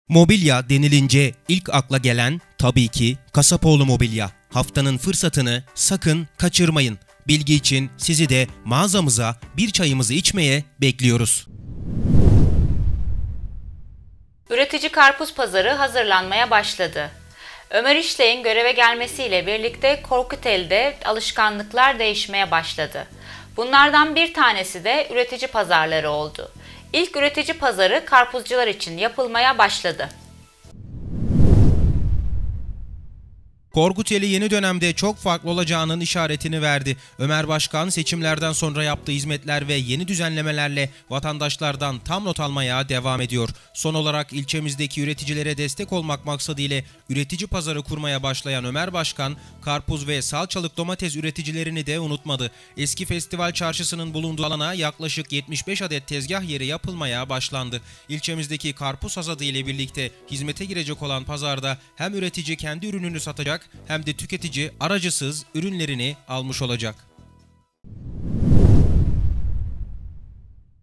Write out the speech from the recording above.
Mobilya denilince ilk akla gelen tabii ki Kasapoğlu Mobilya. Haftanın fırsatını sakın kaçırmayın. Bilgi için sizi de mağazamıza bir çayımızı içmeye bekliyoruz. Üretici karpuz pazarı hazırlanmaya başladı. Ömer İşlek'in göreve gelmesiyle birlikte Korkuteli'de alışkanlıklar değişmeye başladı. Bunlardan bir tanesi de üretici pazarları oldu. İlk üretici pazarı karpuzcular için yapılmaya başladı. Korkuteli yeni dönemde çok farklı olacağının işaretini verdi. Ömer Başkan seçimlerden sonra yaptığı hizmetler ve yeni düzenlemelerle vatandaşlardan tam not almaya devam ediyor. Son olarak ilçemizdeki üreticilere destek olmak maksadıyla üretici pazarı kurmaya başlayan Ömer Başkan, karpuz ve salçalık domates üreticilerini de unutmadı. Eski festival çarşısının bulunduğu alana yaklaşık 75 adet tezgah yeri yapılmaya başlandı. İlçemizdeki karpuz hasadı ile birlikte hizmete girecek olan pazarda hem üretici kendi ürününü satacak hem de tüketici aracısız ürünlerini almış olacak.